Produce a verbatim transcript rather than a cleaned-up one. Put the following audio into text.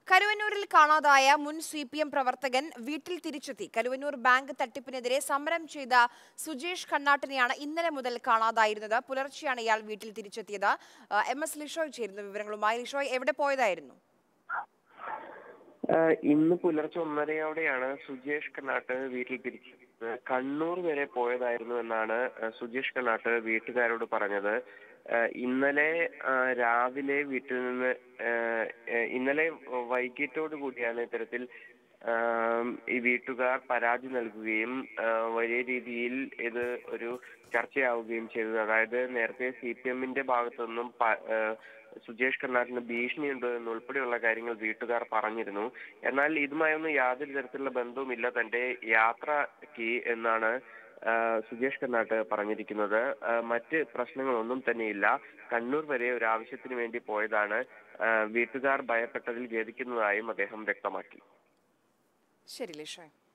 കരുവന്നൂരിൽ കാണാതായ മുൻ C P M പ്രവർത്തകൻ വീട്ടിൽ തിരിച്ചെത്തി. കരുവന്നൂർ ബാങ്ക് തട്ടിപ്പിനെതിരെ സമരം ചെയ്ത സുജേഷ് കണ്ണാട്ടിനെയാണ് ഇന്നലെ മുതൽ കാണാതായിരുന്നത്. പുലർച്ചെയാണ് ഇയാൾ വീട്ടിൽ തിരിച്ചെത്തിയത്. എം എസ് ലിഷോയ് ചേരുന്ന വിവരങ്ങളുമായി. ലിഷോയ്, എവിടെ പോയതായിരുന്നു? ഇന്ന് പുലർച്ചെ ഒന്നരയോടെയാണ് സുജേഷ് കണ്ണാട്ട് വീട്ടിൽ തിരിച്ചത്. കണ്ണൂർ വരെ പോയതായിരുന്നു എന്നാണ് സുജേഷ് കണ്ണാട്ട് വീട്ടുകാരോട് പറഞ്ഞത്. ഇന്നലെ രാവിലെ വീട്ടിൽ നിന്ന് ഇന്നലെ വൈകിട്ടോട് കൂടിയാണ് ഇത്തരത്തിൽ ഈ വീട്ടുകാർ പരാതി നൽകുകയും വലിയ രീതിയിൽ ഇത് ഒരു ചർച്ചയാവുകയും ചെയ്തത്. അതായത് നേരത്തെ സി പി എമ്മിന്റെ ഭാഗത്തുനിന്നും സുജേഷ് കണ്ണാട്ടിന് ഭീഷണിയുണ്ട് എന്നുൾപ്പെടെയുള്ള കാര്യങ്ങൾ വീട്ടുകാർ പറഞ്ഞിരുന്നു. എന്നാൽ ഇതുമായൊന്നും യാതൊരു തരത്തിലുള്ള ബന്ധവുമില്ല തന്റെ യാത്രയ്ക്ക് എന്നാണ് സുജേഷ് കണ്ണാട്ട് പറഞ്ഞിരിക്കുന്നത്. മറ്റ് പ്രശ്നങ്ങളൊന്നും തന്നെയില്ല. കണ്ണൂർ വരെ ഒരു ആവശ്യത്തിന് വേണ്ടി പോയതാണ്. വീട്ടുകാർ ഭയപ്പെട്ടതിൽ ഖേദിക്കുന്നതായും അദ്ദേഹം വ്യക്തമാക്കി. ശരി ലിഷോയ്.